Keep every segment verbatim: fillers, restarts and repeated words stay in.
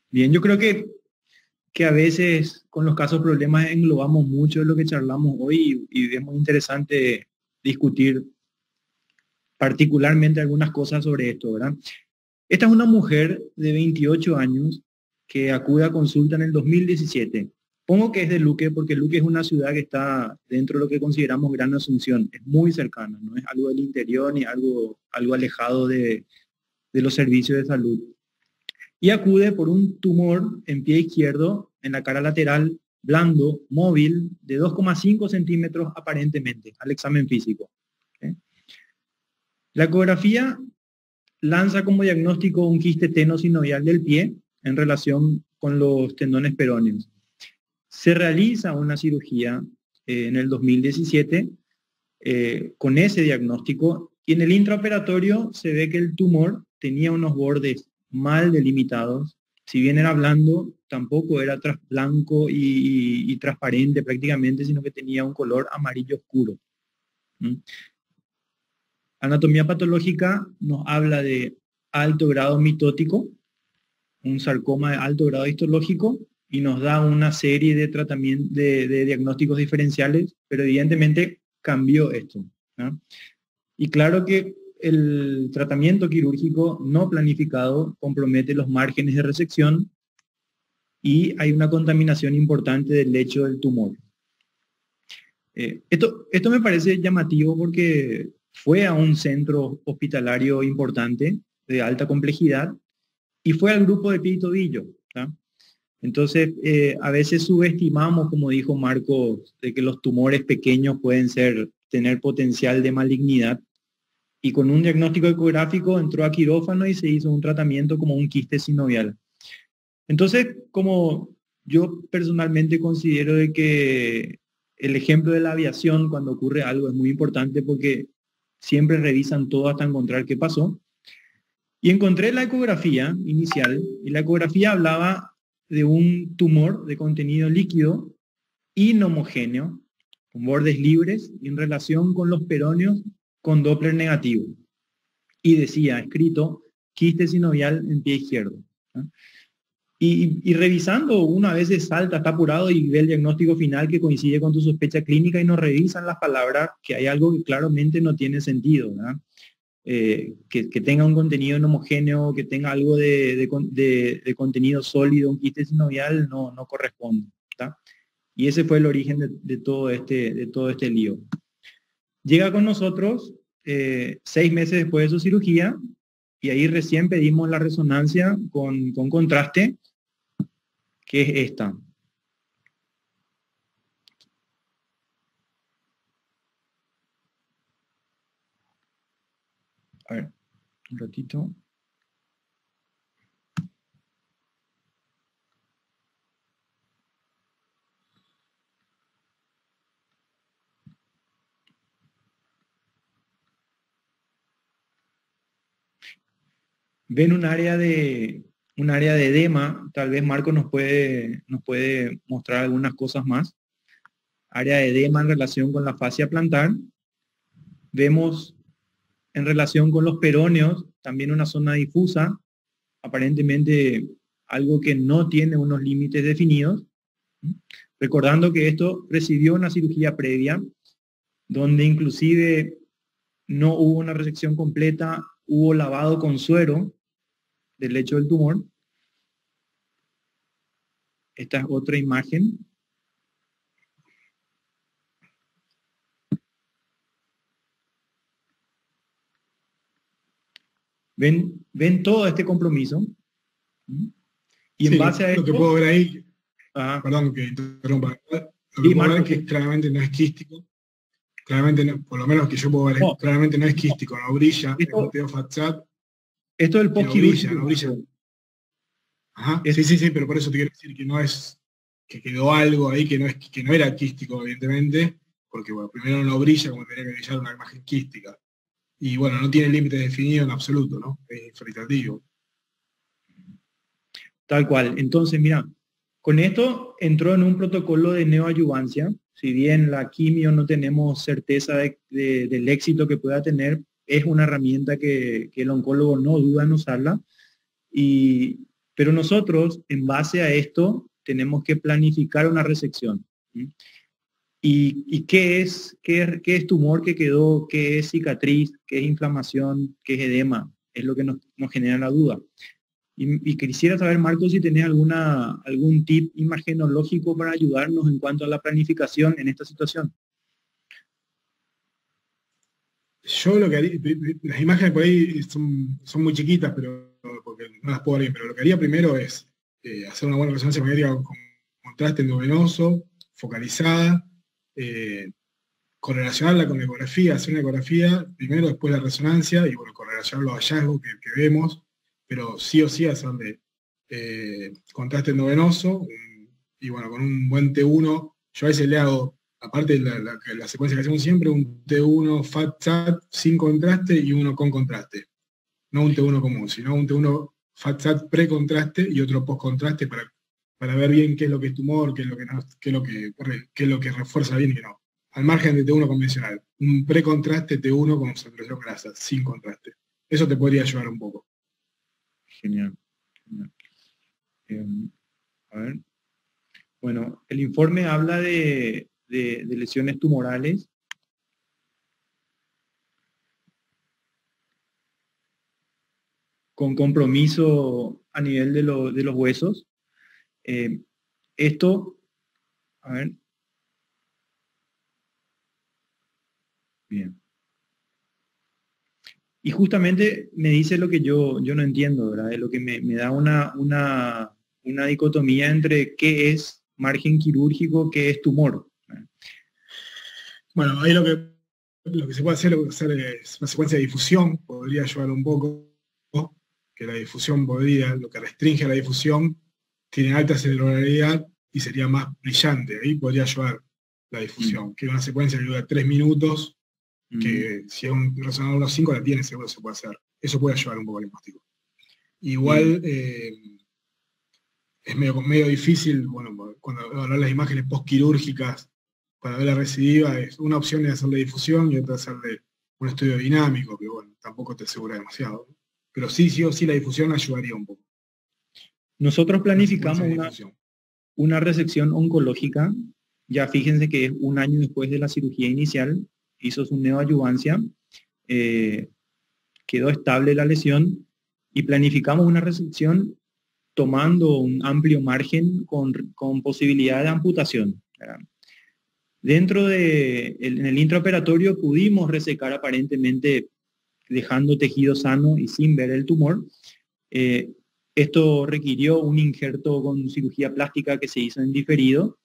Bien, yo creo que, que a veces con los casos problemas englobamos mucho de lo que charlamos hoy y, y es muy interesante discutir particularmente algunas cosas sobre esto, ¿verdad? Esta es una mujer de veintiocho años que acude a consulta en el dos mil diecisiete. Pongo que es de Luque porque Luque es una ciudad que está dentro de lo que consideramos Gran Asunción, es muy cercana, no es algo del interior ni algo, algo alejado de, de los servicios de salud. Y acude por un tumor en pie izquierdo, en la cara lateral, blando, móvil, de dos coma cinco centímetros aparentemente, al examen físico. ¿Okay? La ecografía lanza como diagnóstico un quiste tenosinovial del pie en relación con los tendones peroneos. Se realiza una cirugía eh, en el dos mil diecisiete eh, con ese diagnóstico y en el intraoperatorio se ve que el tumor tenía unos bordes mal delimitados. Si bien era blando, tampoco era blanco y, y, y transparente prácticamente, sino que tenía un color amarillo oscuro. ¿Mm? Anatomía patológica nos habla de alto grado mitótico, un sarcoma de alto grado histológico, y nos da una serie de tratamientos, de, de diagnósticos diferenciales, pero evidentemente cambió esto, ¿no? Y claro que el tratamiento quirúrgico no planificado compromete los márgenes de resección y hay una contaminación importante del lecho del tumor. Eh, esto, esto me parece llamativo porque fue a un centro hospitalario importante, de alta complejidad, y fue al grupo de pie y tobillo, ¿tá? Entonces, eh, a veces subestimamos, como dijo Marcos, de que los tumores pequeños pueden ser, tener potencial de malignidad, y con un diagnóstico ecográfico entró a quirófano y se hizo un tratamiento como un quiste sinovial. Entonces, como yo personalmente considero de que el ejemplo de la aviación cuando ocurre algo es muy importante porque siempre revisan todo hasta encontrar qué pasó. Y encontré la ecografía inicial y la ecografía hablaba de un tumor de contenido líquido inhomogéneo, con bordes libres y en relación con los peroneos con Doppler negativo. Y decía, escrito, quiste sinovial en pie izquierdo, ¿no? Y, y revisando, uno a veces salta, está apurado y ve el diagnóstico final que coincide con tu sospecha clínica y no revisan las palabras, que hay algo que claramente no tiene sentido, ¿verdad? Eh, que, que tenga un contenido no homogéneo, que tenga algo de, de, de, de contenido sólido, un quiste sinovial, no, no corresponde, ¿tá? Y ese fue el origen de, de, todo, este, de todo este lío. Llega con nosotros eh, seis meses después de su cirugía y ahí recién pedimos la resonancia con, con contraste, que es esta. A ver, un ratito. Ven un área de, un área de edema, tal vez Marco nos puede, nos puede mostrar algunas cosas más. Área de edema en relación con la fascia plantar. Vemos en relación con los peroneos también una zona difusa, aparentemente algo que no tiene unos límites definidos. Recordando que esto recibió una cirugía previa, donde inclusive no hubo una resección completa, hubo lavado con suero del lecho del tumor. Esta es otra imagen. Ven, ven todo este compromiso. Y en sí, base a esto... Lo que puedo ver ahí, ah, perdón que interrumpa, lo que sí, puedo Marco, ver es que claramente no es quístico, claramente no, por lo menos que yo puedo ver, no, claramente no es quístico, no brilla, es un esto, teofat esto del que no brilla, postquirúrgico, no brilla. Marco. Ajá, Es, sí, sí, sí, pero por eso te quiero decir que no es, que quedó algo ahí que no, es, que no era quístico, evidentemente, porque bueno, primero no brilla como tenía que brillar una imagen quística. Y bueno, no tiene límite definido en absoluto, ¿no? Es fritativo. tal cual. Entonces, mira, con esto entró en un protocolo de neoadyuvancia. Si bien la quimio no tenemos certeza de, de, del éxito que pueda tener, es una herramienta que, que el oncólogo no duda en usarla. Y, Pero nosotros, en base a esto, tenemos que planificar una resección. ¿Sí? ¿Y, y qué, es, qué, qué es tumor que quedó? ¿Qué es cicatriz? ¿Qué es inflamación? ¿Qué es edema? Es lo que nos, nos genera la duda. Y, y quisiera saber, Marco, si tenés alguna, algún tip imagenológico para ayudarnos en cuanto a la planificación en esta situación. Yo lo que haría, las imágenes por ahí son, son muy chiquitas, pero porque no las puedo ver bien, pero lo que haría primero es eh, hacer una buena resonancia magnética con contraste endovenoso, focalizada, eh, correlacionarla con la ecografía, hacer una ecografía, primero después la resonancia, y bueno, correlacionar los hallazgos que, que vemos, pero sí o sí hacerle eh, contraste endovenoso, un, y bueno, con un buen T uno, yo a veces le hago, aparte de la, la, la secuencia que hacemos siempre, un T uno FAT-SAT sin contraste y uno con contraste. No un T uno común, sino un T uno FAT-SAT pre-contraste y otro post-contraste para, para ver bien qué es lo que es tumor, qué es lo que, no, qué es lo que, qué es lo que refuerza bien y qué no. Al margen de T uno convencional. Un pre-contraste T uno con saturación grasa, sin contraste. Eso te podría ayudar un poco. Genial. Genial. Eh, a ver. Bueno, el informe habla de, de, de lesiones tumorales. Con compromiso a nivel de, lo, de los huesos. Eh, esto, a ver. Bien. Y justamente me dice lo que yo, yo no entiendo, ¿verdad? Es lo que me, me da una, una, una dicotomía entre qué es margen quirúrgico, qué es tumor. Bueno, ahí lo que, lo que se puede hacer, lo que hacer es una secuencia de difusión, podría ayudar un poco, ¿no? Que la difusión podría, lo que restringe a la difusión, tiene alta celularidad y sería más brillante, ahí podría ayudar la difusión, mm. que es una secuencia que dura tres minutos, que mm. si es un resonador uno punto cinco la tiene, seguro se puede hacer. Eso puede ayudar un poco al diagnóstico. Igual, mm. eh, es medio, medio difícil, bueno, cuando hablar las imágenes postquirúrgicas, para ver la recidiva, es una opción es hacerle difusión y otra hacerle un estudio dinámico, que bueno, tampoco te asegura demasiado. Pero sí, sí o sí la difusión ayudaría un poco. Nosotros planificamos una, una resección oncológica, ya fíjense que es un año después de la cirugía inicial, hizo su neoadyuvancia, eh, quedó estable la lesión y planificamos una resección tomando un amplio margen con, con posibilidad de amputación. ¿Verdad? Dentro de, el, en el intraoperatorio pudimos resecar aparentemente dejando tejido sano y sin ver el tumor. Eh, esto requirió un injerto con cirugía plástica que se hizo en diferido.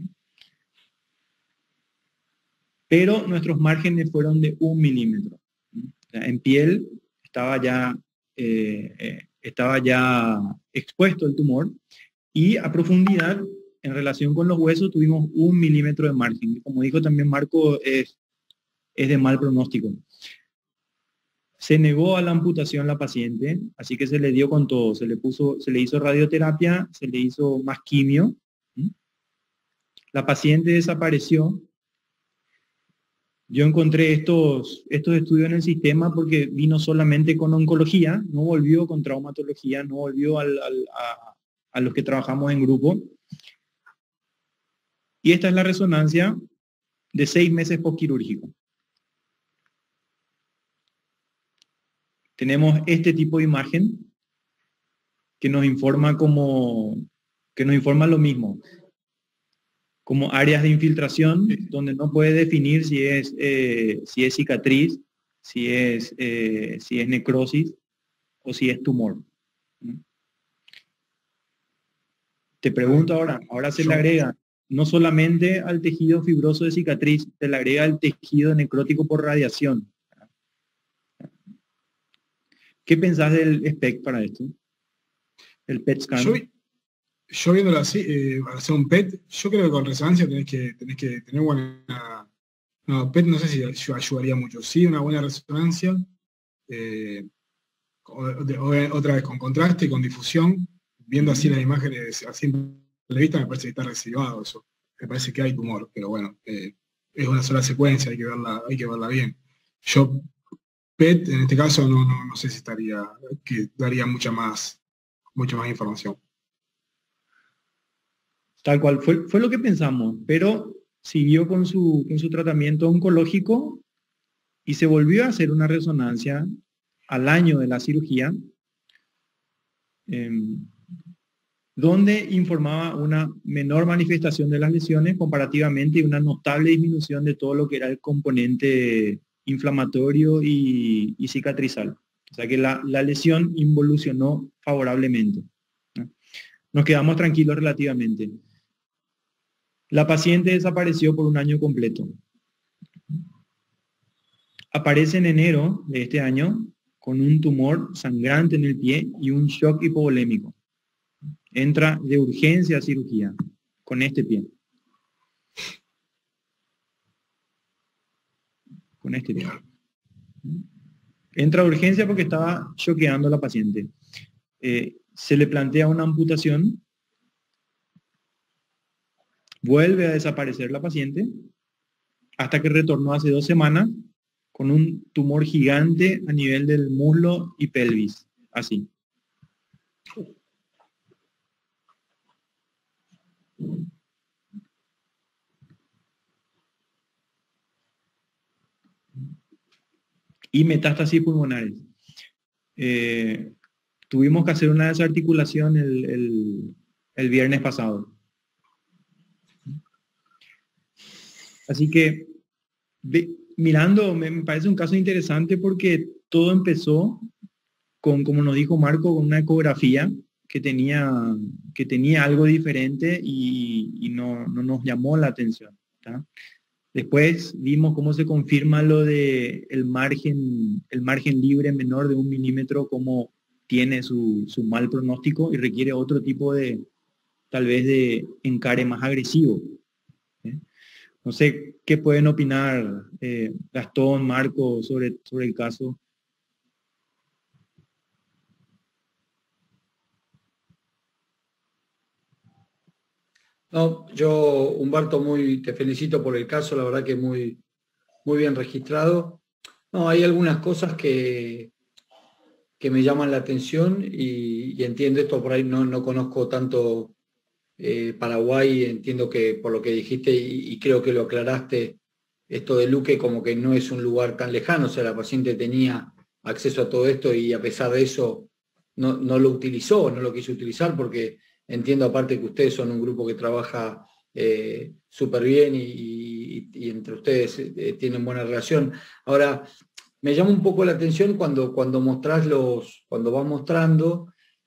Pero nuestros márgenes fueron de un milímetro. En piel estaba ya, eh, eh, estaba ya expuesto el tumor y a profundidad, en relación con los huesos, tuvimos un milímetro de margen. Como dijo también Marco, es, es de mal pronóstico. Se negó a la amputación la paciente, así que se le dio con todo. Se le, puso, se le hizo radioterapia, se le hizo más quimio. La paciente desapareció. Yo encontré estos, estos estudios en el sistema porque vino solamente con oncología, no volvió con traumatología, no volvió al, al, a, a los que trabajamos en grupo. Y esta es la resonancia de seis meses postquirúrgico. Tenemos este tipo de imagen que nos informa como, que nos informa lo mismo. Como áreas de infiltración, donde no puede definir si es, eh, si es cicatriz, si es, eh, si es necrosis o si es tumor. Te pregunto ahora, ahora se le agrega no solamente al tejido fibroso de cicatriz, se le agrega el tejido necrótico por radiación. ¿Qué pensás del S P E C para esto? El P E T scan. Yo, yo viéndolo así, eh, para hacer un P E T, yo creo que con resonancia tenés que, tenés que tener buena... No, P E T no sé si ayudaría mucho. Sí, una buena resonancia. Eh, otra vez con contraste, con difusión. Viendo así las imágenes, así en la vista, me parece que está reservado eso. Me parece que hay tumor, pero bueno, eh, es una sola secuencia, hay que verla, hay que verla bien. Yo, P E T, en este caso, no, no, no sé si estaría, que daría mucha más mucha más información. Tal cual, fue, fue lo que pensamos, pero siguió con su, con su tratamiento oncológico y se volvió a hacer una resonancia al año de la cirugía, eh, donde informaba una menor manifestación de las lesiones comparativamente y una notable disminución de todo lo que era el componente inflamatorio y, y cicatrizal. O sea que la, la lesión involucionó favorablemente, ¿no? Nos quedamos tranquilos relativamente. La paciente desapareció por un año completo. Aparece en enero de este año con un tumor sangrante en el pie y un shock hipovolémico. Entra de urgencia a cirugía con este pie. Con este pie. Entra de urgencia porque estaba choqueando a la paciente. Eh, se le plantea una amputación. Vuelve a desaparecer la paciente hasta que retornó hace dos semanas con un tumor gigante a nivel del muslo y pelvis. Así. Y metástasis pulmonares. Eh, tuvimos que hacer una desarticulación el, el, el viernes pasado. Así que, de, mirando, me, me parece un caso interesante porque todo empezó con, como nos dijo Marco, con una ecografía que tenía, que tenía algo diferente y, y no, no nos llamó la atención, ¿tá? Después vimos cómo se confirma lo de el margen, el margen libre menor de un milímetro, cómo tiene su, su mal pronóstico y requiere otro tipo de, tal vez de encare más agresivo, ¿eh? No sé qué pueden opinar eh, Gastón, Marco, sobre, sobre el caso. No, yo, Humberto, muy, te felicito por el caso, la verdad que muy, muy bien registrado. No, hay algunas cosas que, que me llaman la atención y, y entiendo esto, por ahí no, no conozco tanto eh, Paraguay, entiendo que por lo que dijiste y, y creo que lo aclaraste, esto de Luque como que no es un lugar tan lejano, o sea, la paciente tenía acceso a todo esto y a pesar de eso no, no lo utilizó, no lo quiso utilizar porque entiendo aparte que ustedes son un grupo que trabaja eh, súper bien y, y, y entre ustedes eh, tienen buena relación. Ahora, me llama un poco la atención cuando, cuando mostrás los, cuando vas mostrando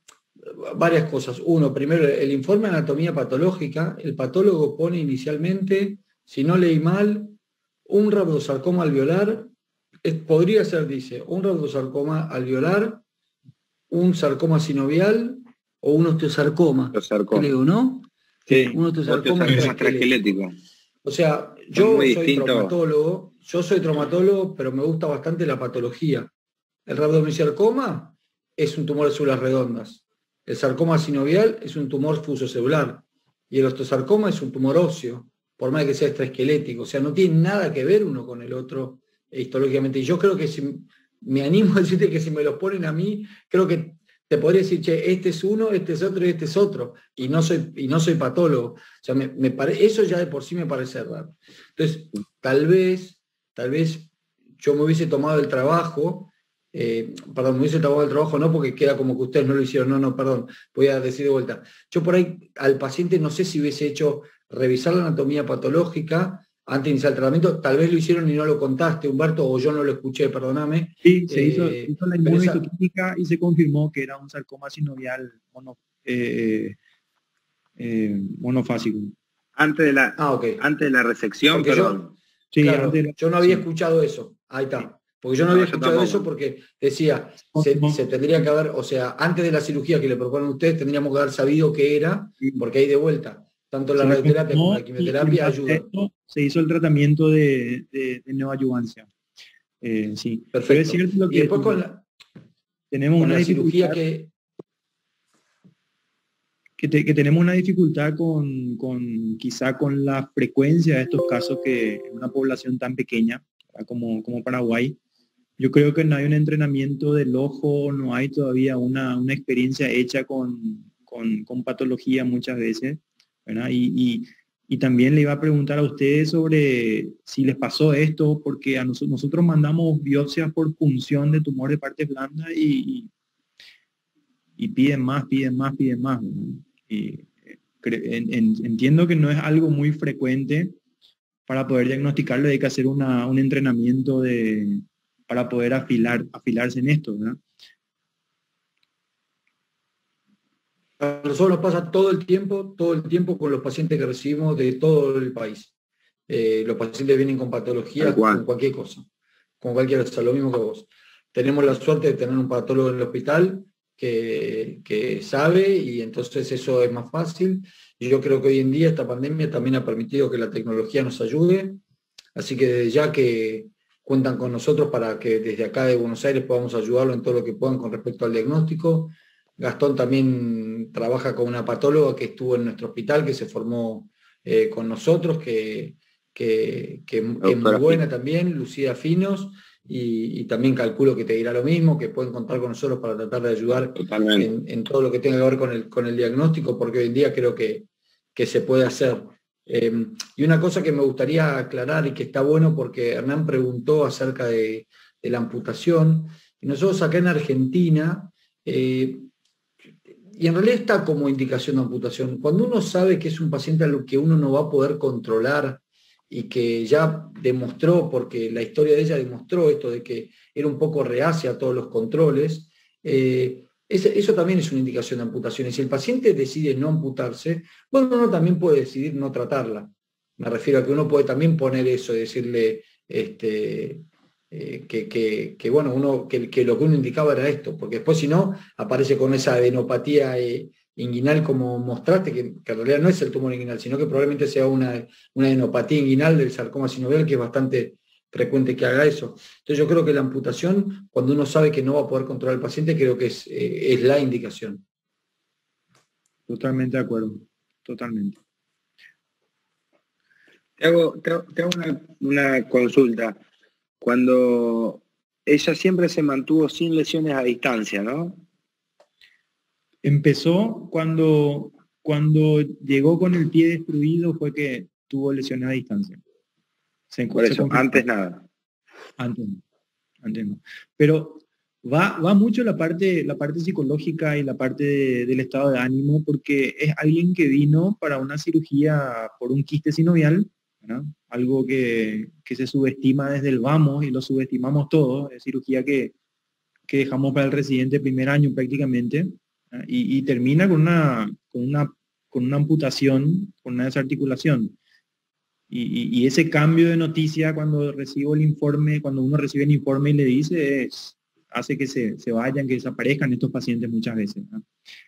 varias cosas. Uno, primero, el informe de anatomía patológica, el patólogo pone inicialmente, si no leí mal, un rhabdosarcoma alveolar, es, podría ser, dice, un rhabdosarcoma alveolar, un sarcoma sinovial o un osteosarcoma, Osteosarcoma. creo, ¿no? Sí, Un osteosarcoma osteosarcoma transesquelético. transesquelético. O sea, Son yo muy soy distintos. traumatólogo, yo soy traumatólogo, pero me gusta bastante la patología. El rhabdomyosarcoma es un tumor de células redondas. El sarcoma sinovial es un tumor fusocelular. Y el osteosarcoma es un tumor óseo, por más que sea extraesquelético. O sea, no tiene nada que ver uno con el otro eh, histológicamente. Y yo creo que si me animo a decirte que si me los ponen a mí, creo que te podría decir, che, este es uno, este es otro y este es otro. Y no soy, y no soy patólogo. O sea, me, me pare, eso ya de por sí me parece raro. Entonces, tal vez, tal vez yo me hubiese tomado el trabajo, eh, perdón, me hubiese tomado el trabajo no porque queda como que ustedes no lo hicieron, no, no, perdón, voy a decir de vuelta. Yo por ahí al paciente no sé si hubiese hecho revisar la anatomía patológica antes de iniciar el tratamiento, tal vez lo hicieron y no lo contaste, Humberto, o yo no lo escuché, perdóname. Sí, se hizo, Eh, hizo la pero esa- inmunohistoquímica y se confirmó que era un sarcoma sinovial mono, eh, eh, monofásico. Antes de la, ah, ok. antes de la resección, Porque perdón. yo, Sí, claro, antes de la- yo no había sí. escuchado eso. Ahí está. Porque yo no No, había yo escuchado tampoco. eso porque decía, No, se, no. se tendría que haber, o sea, antes de la cirugía que le proponen ustedes, tendríamos que haber sabido qué era, Sí. porque ahí de vuelta, tanto la Se le radioterapia como confirmó la y, y quimioterapia en base a ayudan. esto se hizo el tratamiento de, de, de neoadyuvancia. Eh, sí. Pero es Perfecto. cierto lo Y que después con la, tenemos con una la cirugía dificultad, que... que, te- que tenemos una dificultad con, con quizá con la frecuencia de estos casos que en una población tan pequeña, ¿verdad? como, como Paraguay, yo creo que no hay un entrenamiento del ojo, no hay todavía una, una experiencia hecha con, con, con patología muchas veces, ¿verdad? Y, y, y también le iba a preguntar a ustedes sobre si les pasó esto, porque a nos, nosotros mandamos biopsias por punción de tumor de partes blandas y, y piden más, piden más, piden más, ¿verdad? Y en, en, entiendo que no es algo muy frecuente. Para poder diagnosticarlo hay que hacer una, un entrenamiento de, para poder afilar, afilarse en esto, ¿verdad? A nosotros nos pasa todo el tiempo, todo el tiempo con los pacientes que recibimos de todo el país. Eh, los pacientes vienen con patologías, con cualquier cosa, con cualquier cosa, lo mismo que vos. Tenemos la suerte de tener un patólogo en el hospital que, que sabe y entonces eso es más fácil. Y yo creo que hoy en día esta pandemia también ha permitido que la tecnología nos ayude. Así que desde ya que cuentan con nosotros para que desde acá de Buenos Aires podamos ayudarlo en todo lo que puedan con respecto al diagnóstico. Gastón también trabaja con una patóloga que estuvo en nuestro hospital, que se formó eh, con nosotros, que, que, que, que es muy buena también, Lucía Finos, y, y también calculo que te dirá lo mismo, que pueden contar con nosotros para tratar de ayudar en, en todo lo que tenga que ver con el, con el diagnóstico, porque hoy en día creo que, que se puede hacer. Eh, y una cosa que me gustaría aclarar y que está bueno, porque Hernán preguntó acerca de, de la amputación, y nosotros acá en Argentina, eh, y en realidad está como indicación de amputación. Cuando uno sabe que es un paciente a lo que uno no va a poder controlar y que ya demostró, porque la historia de ella demostró esto de que era un poco reacia a todos los controles, eh, ese, eso también es una indicación de amputación. Y si el paciente decide no amputarse, bueno, uno también puede decidir no tratarla. Me refiero a que uno puede también poner eso y decirle, este, Eh, que, que, que, bueno, uno, que, que lo que uno indicaba era esto, porque después si no, aparece con esa adenopatía eh, inguinal como mostraste, que, que en realidad no es el tumor inguinal, sino que probablemente sea una, una adenopatía inguinal del sarcoma sinovial, que es bastante frecuente que haga eso. Entonces yo creo que la amputación, cuando uno sabe que no va a poder controlar al paciente, creo que es, eh, es la indicación. Totalmente de acuerdo, totalmente. Te hago, te hago, te hago una, una consulta. Cuando ella siempre se mantuvo sin lesiones a distancia, ¿no? Empezó cuando, cuando llegó con el pie destruido, fue que tuvo lesiones a distancia. Se, Por eso, se antes nada. Antes no, antes no. Pero va, va mucho la parte, la parte psicológica y la parte de, del estado de ánimo, porque es alguien que vino para una cirugía por un quiste sinovial, ¿verdad? Algo que, que se subestima desde el vamos y lo subestimamos todos, es cirugía que, que dejamos para el residente primer año prácticamente, y, y termina con una, con, una, con una amputación, con una desarticulación. Y, y, y ese cambio de noticia cuando recibo el informe, cuando uno recibe el informe y le dice, es, hace que se, se vayan, que desaparezcan estos pacientes muchas veces, ¿no?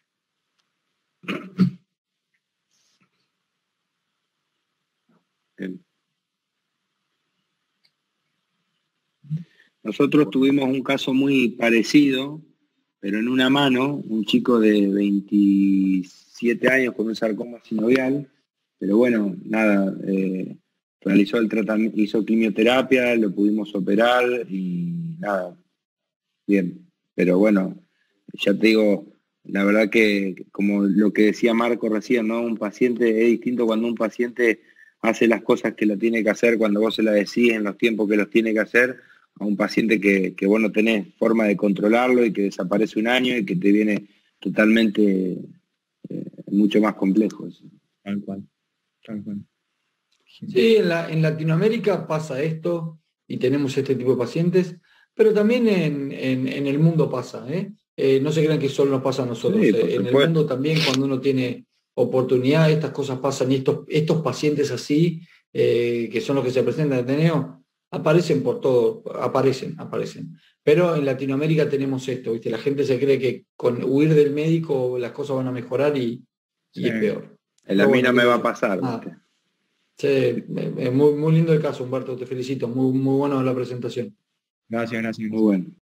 Nosotros tuvimos un caso muy parecido, pero en una mano, un chico de veintisiete años con un sarcoma sinovial, pero bueno, nada, eh, realizó el tratamiento, hizo quimioterapia, lo pudimos operar y nada, bien. Pero bueno, ya te digo, la verdad que como lo que decía Marco recién, ¿no? Un paciente es distinto cuando un paciente hace las cosas que lo tiene que hacer, cuando vos se las decís en los tiempos que los tiene que hacer, a un paciente que, que vos no tenés forma de controlarlo y que desaparece un año y que te viene totalmente eh, mucho más complejo. Eso. Tal cual, tal cual. Sí, en, la, en Latinoamérica pasa esto y tenemos este tipo de pacientes, pero también en, en, en el mundo pasa. ¿eh? Eh, no se crean que solo nos pasa a nosotros. Sí, eh, en el mundo también, cuando uno tiene oportunidad, estas cosas pasan y estos, estos pacientes así, eh, que son los que se presentan en Ateneo, aparecen por todo, aparecen, aparecen. Pero en Latinoamérica tenemos esto, ¿viste? La gente se cree que con huir del médico las cosas van a mejorar y, y sí. Es peor. En la mina me va a pasar. Ah, sí, es muy, muy lindo el caso, Humberto, te felicito. Muy, muy bueno la presentación. Gracias, gracias. Muy bueno.